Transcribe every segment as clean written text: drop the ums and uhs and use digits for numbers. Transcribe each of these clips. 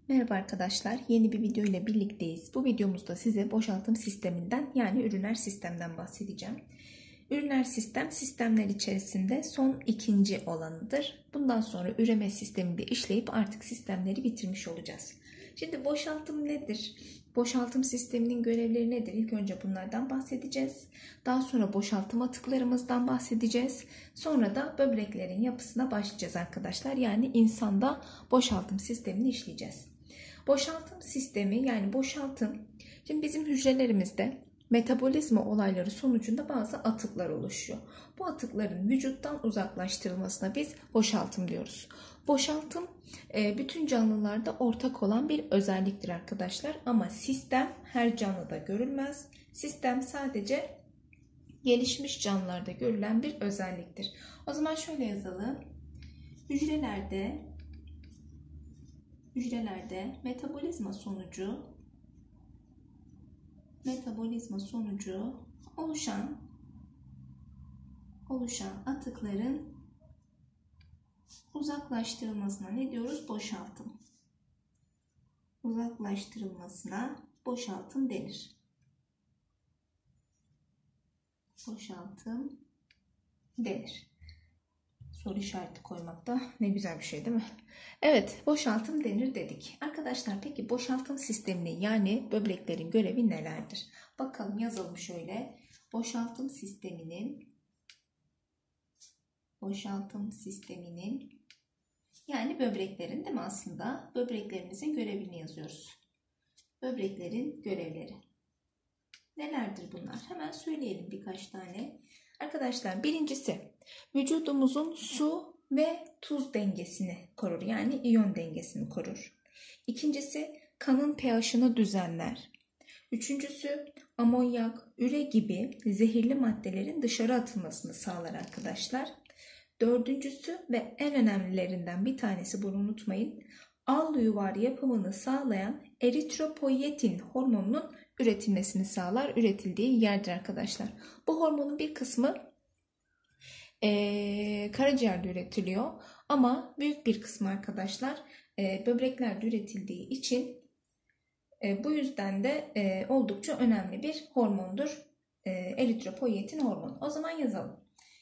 Merhaba arkadaşlar, yeni bir video ile birlikteyiz. Bu videomuzda size boşaltım sisteminden yani üriner sistemden bahsedeceğim. Üriner sistem, sistemler içerisinde son ikinci olanıdır. Bundan sonra üreme sisteminde işleyip artık sistemleri bitirmiş olacağız. Şimdi boşaltım nedir? Boşaltım sisteminin görevleri nedir? İlk önce bunlardan bahsedeceğiz. Daha sonra boşaltım atıklarımızdan bahsedeceğiz. Sonra da böbreklerin yapısına başlayacağız arkadaşlar. Yani insanda boşaltım sistemini işleyeceğiz. Boşaltım sistemi yani boşaltım, şimdi bizim hücrelerimizde metabolizma olayları sonucunda bazı atıklar oluşuyor. Bu atıkların vücuttan uzaklaştırılmasına biz boşaltım diyoruz. Boşaltım bütün canlılarda ortak olan bir özelliktir arkadaşlar. Ama sistem her canlıda görülmez. Sistem sadece gelişmiş canlılarda görülen bir özelliktir. O zaman şöyle yazalım. Hücrelerde metabolizma sonucu oluşan atıkların uzaklaştırılmasına ne diyoruz? Boşaltım. Uzaklaştırılmasına boşaltım denir. Boşaltım denir. Soru işareti koymak da ne güzel bir şey değil mi? Evet, boşaltım denir dedik. Arkadaşlar peki boşaltım sisteminin yani böbreklerin görevi nelerdir? Bakalım yazalım şöyle. Boşaltım sisteminin yani böbreklerin değil mi aslında? Böbreklerimizin görevini yazıyoruz. Böbreklerin görevleri. Nelerdir bunlar? Hemen söyleyelim birkaç tane. Arkadaşlar birincisi vücudumuzun su ve tuz dengesini korur. Yani iyon dengesini korur. İkincisi kanın pH'ını düzenler. Üçüncüsü amonyak, üre gibi zehirli maddelerin dışarı atılmasını sağlar arkadaşlar. Dördüncüsü ve en önemlilerinden bir tanesi, bunu unutmayın. Al yuvar yapımını sağlayan eritropoietin hormonunun üretilmesini sağlar. Üretildiği yerdir arkadaşlar. Bu hormonun bir kısmı karaciğerde üretiliyor. Ama büyük bir kısmı arkadaşlar böbreklerde üretildiği için bu yüzden de oldukça önemli bir hormondur. Eritropoietin hormonu. O zaman yazalım.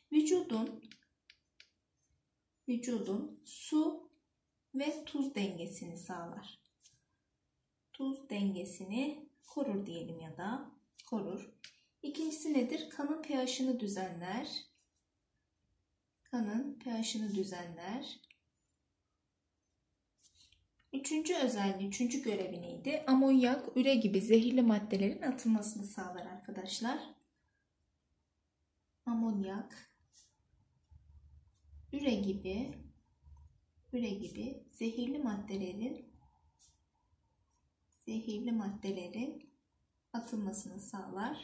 Vücudun su ve tuz dengesini sağlar. Tuz dengesini korur diyelim ya da korur. İkincisi nedir? Kanın pH'ını düzenler. Kanın pH'ını düzenler. Üçüncü özelliği, üçüncü görevi neydi? Amonyak, üre gibi zehirli maddelerin atılmasını sağlar arkadaşlar. Amonyak, üre gibi zehirli maddelerin atılmasını sağlar.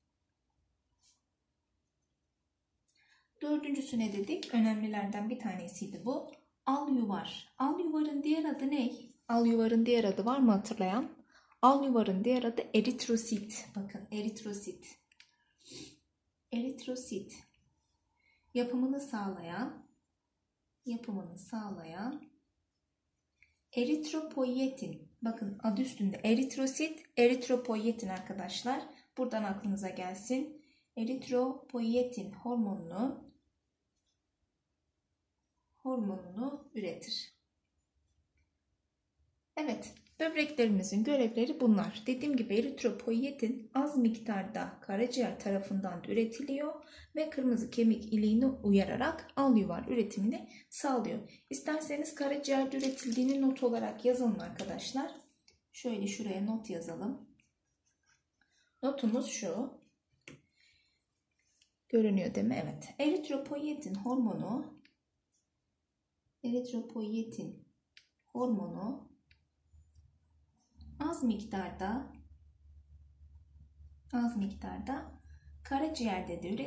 Dördüncüsü ne dedik? Önemlilerden bir tanesiydi bu. Al yuvar. Al yuvarın diğer adı ne? Al yuvarın diğer adı var mı hatırlayan? Al yuvarın diğer adı eritrosit. Bakın eritrosit. Eritrosit. Yapımını sağlayan eritropoietin. Bakın adı üstünde eritrosit, eritropoietin arkadaşlar. Buradan aklınıza gelsin. Eritropoietin hormonunu üretir. Evet, böbreklerimizin görevleri bunlar. Dediğim gibi eritropoietin az miktarda karaciğer tarafından üretiliyor ve kırmızı kemik iliğini uyararak al yuvar üretimini sağlıyor. İsterseniz karaciğerde üretildiğini not olarak yazalım arkadaşlar. Şöyle şuraya not yazalım. Notumuz şu. Görünüyor değil mi? Evet. Eritropoietin hormonu az miktarda karaciğerde de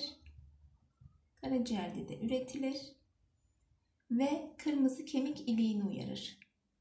üretilir ve kırmızı kemik iliğini uyarır.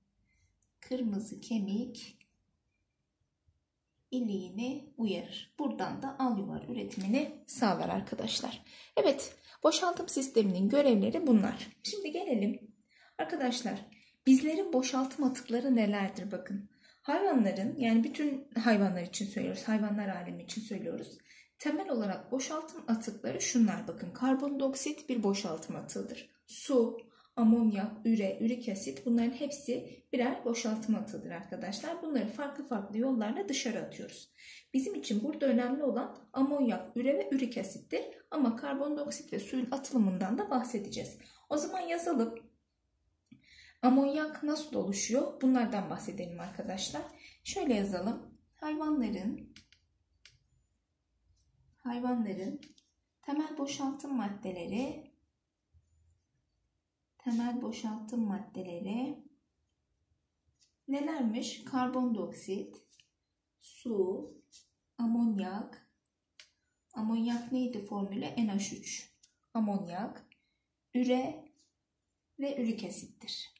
Buradan da al yuvar üretimini sağlar arkadaşlar. Evet, boşaltım sisteminin görevleri bunlar. Şimdi gelelim arkadaşlar. Bizlerin boşaltım atıkları nelerdir bakın. Hayvanların, yani bütün hayvanlar için söylüyoruz, hayvanlar alemi için söylüyoruz. Temel olarak boşaltım atıkları şunlar bakın. Karbondioksit bir boşaltım atığıdır. Su, amonyak, üre, ürik asit, bunların hepsi birer boşaltım atığıdır arkadaşlar. Bunları farklı farklı yollarla dışarı atıyoruz. Bizim için burada önemli olan amonyak, üre ve ürik asittir. Ama karbondioksit ve suyun atılımından da bahsedeceğiz. O zaman yazalım. Amonyak nasıl oluşuyor? Bunlardan bahsedelim arkadaşlar. Şöyle yazalım. Hayvanların temel boşaltım maddeleri nelermiş? Karbondioksit, su, amonyak neydi formülü? NH3. Amonyak, üre ve ürik asittir.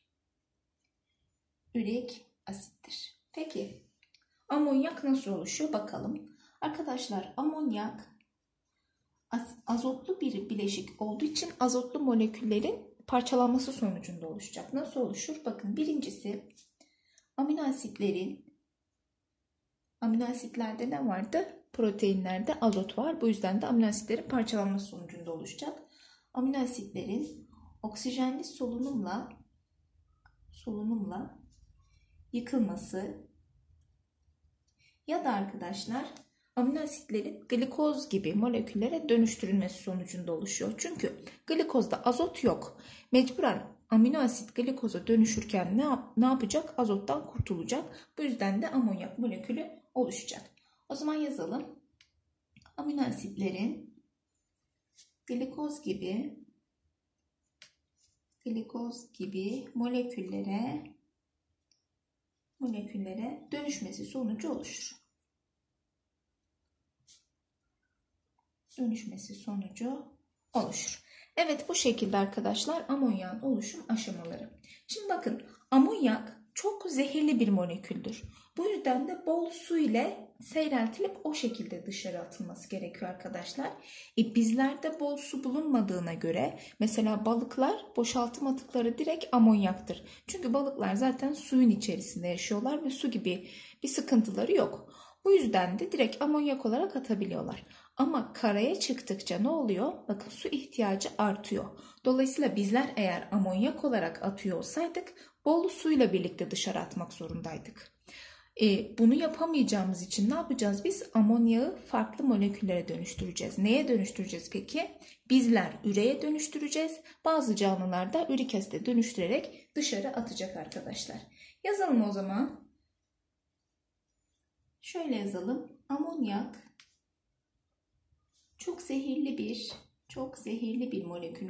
Ürik asittir. Peki amonyak nasıl oluşuyor bakalım. Arkadaşlar amonyak azotlu bir bileşik olduğu için azotlu moleküllerin parçalanması sonucunda oluşacak. Nasıl oluşur? Bakın birincisi amino asitlerde ne vardı? Proteinlerde azot var. Bu yüzden de amino asitlerin parçalanması sonucunda oluşacak. Amino asitlerin oksijenli solunumla yıkılması ya da arkadaşlar amino asitlerin glikoz gibi moleküllere dönüştürülmesi sonucunda oluşuyor. Çünkü glikozda azot yok. Mecburen amino asit glikoza dönüşürken ne yapacak? Azottan kurtulacak. Bu yüzden de amonyak molekülü oluşacak. O zaman yazalım. Amino asitlerin glikoz gibi moleküllere dönüşmesi sonucu oluşur. Evet, bu şekilde arkadaşlar amonyağın oluşum aşamaları. Şimdi bakın, amonyak çok zehirli bir moleküldür. Bu yüzden de bol su ile seyreltilip o şekilde dışarı atılması gerekiyor arkadaşlar. Bizlerde bol su bulunmadığına göre mesela balıklar boşaltım atıkları direkt amonyaktır. Çünkü balıklar zaten suyun içerisinde yaşıyorlar ve su gibi bir sıkıntıları yok. Bu yüzden de direkt amonyak olarak atabiliyorlar. Ama karaya çıktıkça ne oluyor? Bakın su ihtiyacı artıyor. Dolayısıyla bizler eğer amonyak olarak atıyor olsaydık bol suyla birlikte dışarı atmak zorundaydık. Bunu yapamayacağımız için ne yapacağız biz? Amonyağı farklı moleküllere dönüştüreceğiz. Neye dönüştüreceğiz peki? Bizler üreye dönüştüreceğiz. Bazı canlılar da ürik asite dönüştürerek dışarı atacak arkadaşlar. Yazalım o zaman. Şöyle yazalım. Amonyak çok zehirli bir molekül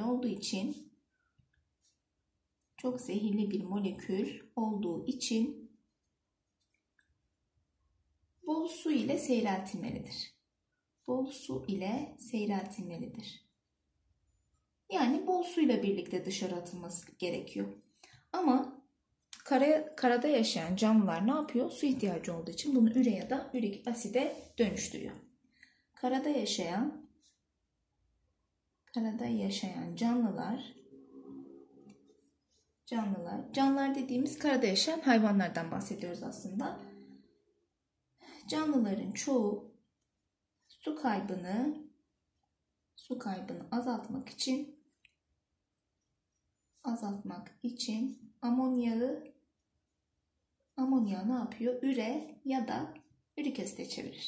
olduğu için bol su ile seyreltilmelidir. Yani bol suyla birlikte dışarı atılması gerekiyor. Ama karada yaşayan canlılar ne yapıyor? Su ihtiyacı olduğu için bunu üre ya da ürik aside dönüştürüyor. Karada yaşayan canlılar dediğimiz karada yaşayan hayvanlardan bahsediyoruz aslında. Canlıların çoğu su kaybını azaltmak için amonyağı ne yapıyor? Üre ya da ürik aside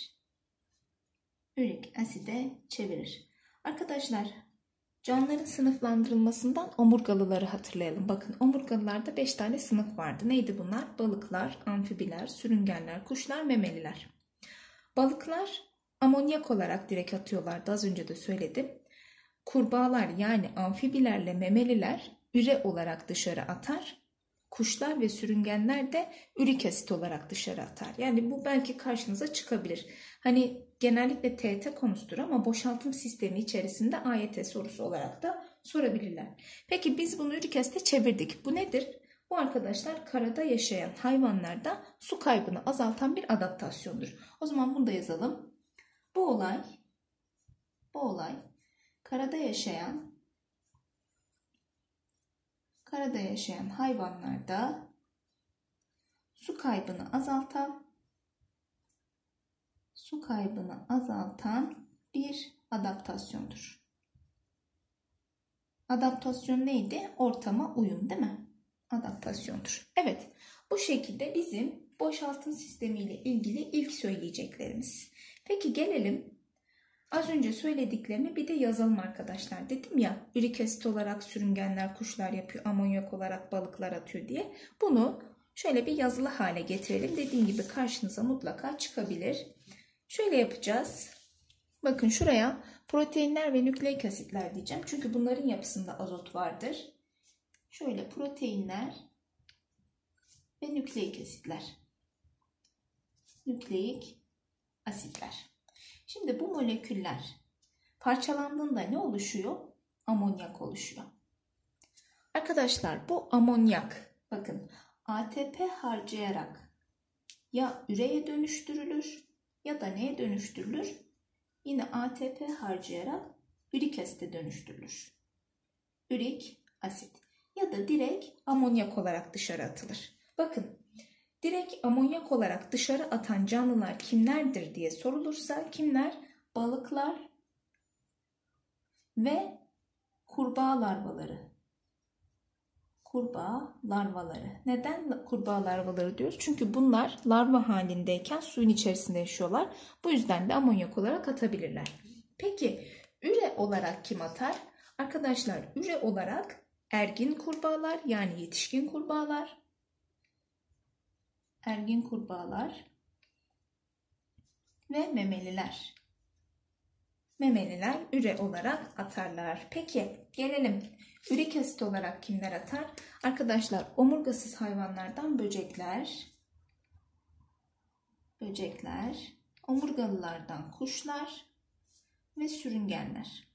çevirir. Arkadaşlar, canlıların sınıflandırılmasından omurgalıları hatırlayalım. Bakın, omurgalılarda 5 tane sınıf vardı. Neydi bunlar? Balıklar, amfibiler, sürüngenler, kuşlar, memeliler. Balıklar amonyak olarak direkt atıyorlardı. Az önce de söyledim. Kurbağalar yani amfibilerle memeliler üre olarak dışarı atar. Kuşlar ve sürüngenler de ürik asit olarak dışarı atar. Yani bu belki karşınıza çıkabilir. Hani genellikle TYT konusudur ama boşaltım sistemi içerisinde AYT sorusu olarak da sorabilirler. Peki biz bunu ürik asite çevirdik. Bu nedir? Bu arkadaşlar karada yaşayan hayvanlarda su kaybını azaltan bir adaptasyondur. O zaman bunu da yazalım. Bu olay karada yaşayan karada yaşayan hayvanlarda su kaybını azaltan bir adaptasyondur. Adaptasyon neydi? Ortama uyum, değil mi? Adaptasyondur. Evet, bu şekilde bizim boşaltım sistemi ile ilgili ilk söyleyeceklerimiz. Peki gelelim az önce söylediklerimi bir de yazalım arkadaşlar. Dedim ya, ürik asit olarak sürüngenler, kuşlar yapıyor, amonyak olarak balıklar atıyor diye. Bunu şöyle bir yazılı hale getirelim. Dediğim gibi karşınıza mutlaka çıkabilir. Şöyle yapacağız. Bakın şuraya proteinler ve nükleik asitler diyeceğim. Çünkü bunların yapısında azot vardır. Şöyle proteinler ve nükleik asitler. Nükleik asitler. Şimdi bu moleküller parçalandığında ne oluşuyor? Amonyak oluşuyor. Arkadaşlar bu amonyak, bakın, ATP harcayarak ya üreye dönüştürülür ya da neye dönüştürülür? Yine ATP harcayarak ürik asite dönüştürülür. Ürik asit ya da direkt amonyak olarak dışarı atılır. Bakın, direkt amonyak olarak dışarı atan canlılar kimlerdir diye sorulursa kimler? Balıklar ve kurbağa larvaları. Kurbağa larvaları. Neden kurbağa larvaları diyoruz? Çünkü bunlar larva halindeyken suyun içerisinde yaşıyorlar. Bu yüzden de amonyak olarak atabilirler. Peki üre olarak kim atar? Arkadaşlar üre olarak ergin kurbağalar, yani yetişkin kurbağalar, ergin kurbağalar ve memeliler. Memeliler üre olarak atarlar. Peki gelelim ürik asit olarak kimler atar? Arkadaşlar omurgasız hayvanlardan böcekler, omurgalılardan kuşlar ve sürüngenler.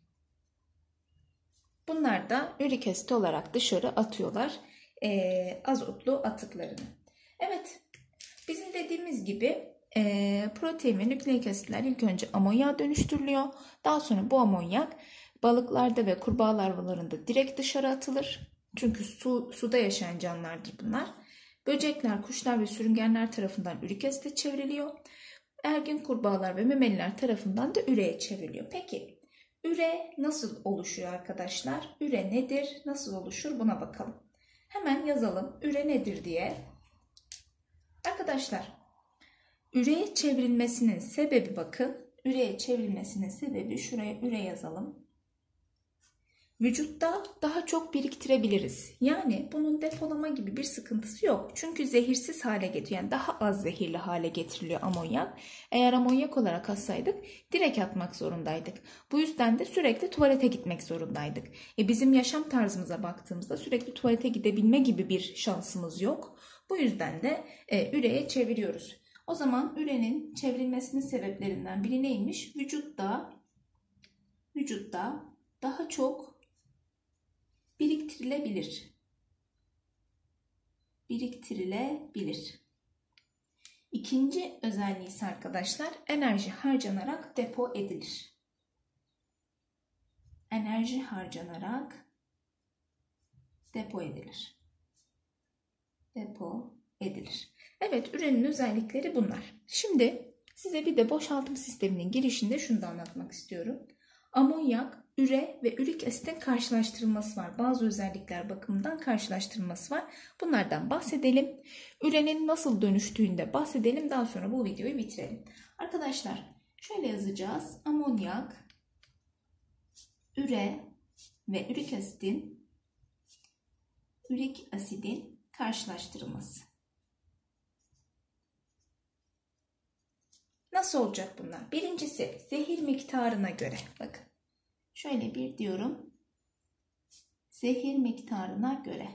Bunlar da ürik asit olarak dışarı atıyorlar azotlu atıklarını. Evet, bizim dediğimiz gibi protein ve nükleik asitler ilk önce amonyağa dönüştürülüyor. Daha sonra bu amonyak balıklarda ve kurbağa larvalarında direkt dışarı atılır. Çünkü suda yaşayan canlılardır bunlar. Böcekler, kuşlar ve sürüngenler tarafından ürik asite çevriliyor. Ergin kurbağalar ve memeliler tarafından da üreye çevriliyor. Peki üre nasıl oluşuyor arkadaşlar? Üre nedir? Nasıl oluşur? Buna bakalım. Hemen yazalım üre nedir diye. Arkadaşlar üreye çevrilmesinin sebebi, bakın, üreye çevrilmesinin sebebi, şuraya üre yazalım. Vücutta daha çok biriktirebiliriz. Yani bunun depolama gibi bir sıkıntısı yok. Çünkü zehirsiz hale getiriyor. Yani daha az zehirli hale getiriliyor amonyak. Eğer amonyak olarak atsaydık direkt atmak zorundaydık. Bu yüzden de sürekli tuvalete gitmek zorundaydık. Bizim yaşam tarzımıza baktığımızda sürekli tuvalete gidebilme gibi bir şansımız yok. Bu yüzden de üreye çeviriyoruz. O zaman ürenin çevrilmesinin sebeplerinden biri neymiş? Vücutta daha çok biriktirilebilir. İkinci özelliği ise arkadaşlar enerji harcanarak depo edilir. Enerji harcanarak depo edilir. Evet, ürenin özellikleri bunlar. Şimdi size bir de boşaltım sisteminin girişinde şunu da anlatmak istiyorum. Amonyak, üre ve ürik asitin karşılaştırılması var. Bazı özellikler bakımından karşılaştırılması var. Bunlardan bahsedelim. Ürenin nasıl dönüştüğünde bahsedelim. Daha sonra bu videoyu bitirelim. Arkadaşlar şöyle yazacağız. Amonyak, üre ve ürik asidin karşılaştırılması. Nasıl olacak bunlar? Birincisi zehir miktarına göre. Bakın şöyle bir diyorum. Zehir miktarına göre.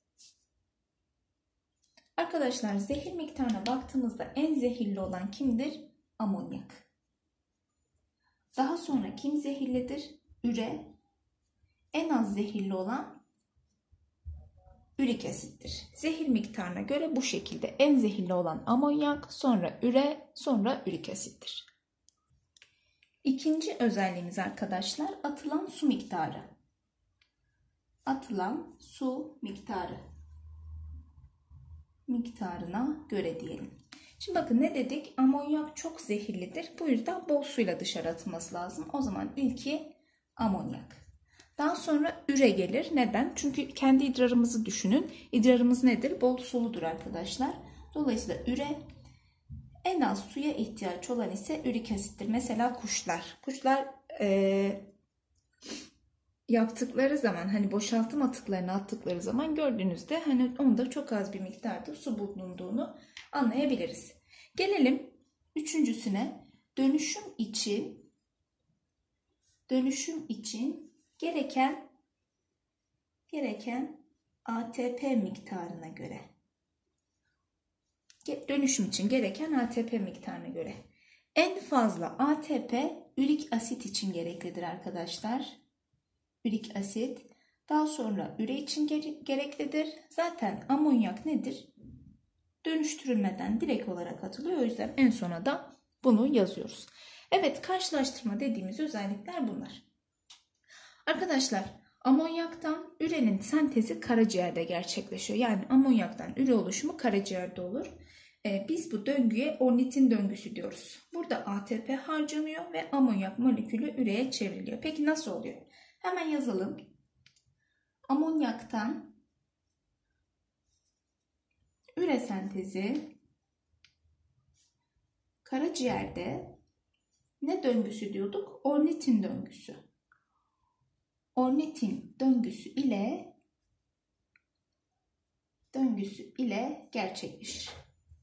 Arkadaşlar zehir miktarına baktığımızda en zehirli olan kimdir? Amonyak. Daha sonra kim zehirlidir? Üre. En az zehirli olan ürik asittir. Zehir miktarına göre bu şekilde en zehirli olan amonyak, sonra üre, sonra ürik asittir. İkinci özelliğimiz arkadaşlar atılan su miktarı. atılan su miktarına göre diyelim. Şimdi bakın ne dedik? Amonyak çok zehirlidir. Bu yüzden bol suyla dışarı atılması lazım. O zaman ilki amonyak. Daha sonra üre gelir. Neden? Çünkü kendi idrarımızı düşünün. İdrarımız nedir? Bol suludur arkadaşlar. Dolayısıyla üre, en az suya ihtiyaç olan ise ürik asittir. Mesela kuşlar yaptıkları zaman, hani boşaltım atıklarını attıkları zaman gördüğünüzde hani onda çok az bir miktarda su bulunduğunu anlayabiliriz. Gelelim üçüncüsüne. Dönüşüm için gereken ATP miktarına göre. Dönüşüm için gereken ATP miktarına göre. En fazla ATP ürik asit için gereklidir arkadaşlar. Ürik asit. Daha sonra üre için gereklidir. Zaten amonyak nedir? Dönüştürülmeden direkt olarak atılıyor. O yüzden en sona da bunu yazıyoruz. Evet, karşılaştırma dediğimiz özellikler bunlar. Arkadaşlar, amonyaktan ürenin sentezi karaciğerde gerçekleşiyor. Yani amonyaktan üre oluşumu karaciğerde olur. Biz bu döngüye ornitin döngüsü diyoruz. Burada ATP harcanıyor ve amonyak molekülü üreye çevriliyor. Peki nasıl oluyor? Hemen yazalım. Amonyaktan üre sentezi karaciğerde ne döngüsü diyorduk? Ornitin döngüsü. Ornitin döngüsü ile gerçekleşir.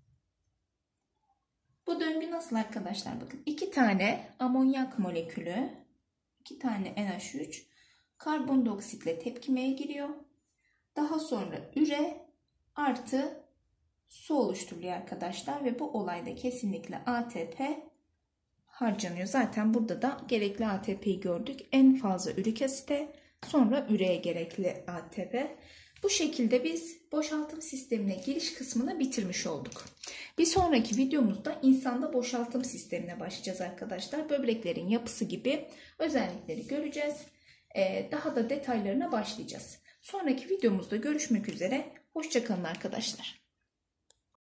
Bu döngü nasıl arkadaşlar? Bakın, 2 tane amonyak molekülü, 2 tane NH3 karbondioksitle tepkimeye giriyor. Daha sonra üre artı su oluşturuluyor arkadaşlar ve bu olayda kesinlikle ATP harcanıyor. Zaten burada da gerekli ATP'yi gördük. En fazla ürik asite, sonra üreye gerekli ATP. Bu şekilde biz boşaltım sistemine giriş kısmını bitirmiş olduk. Bir sonraki videomuzda insanda boşaltım sistemine başlayacağız arkadaşlar. Böbreklerin yapısı gibi özellikleri göreceğiz. Daha da detaylarına başlayacağız. Sonraki videomuzda görüşmek üzere. Hoşça kalın arkadaşlar.